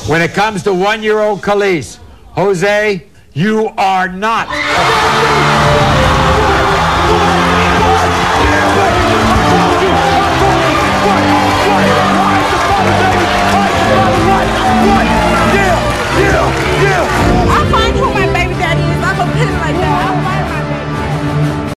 When it comes to 1-year-old Khalees, Jose, you are not.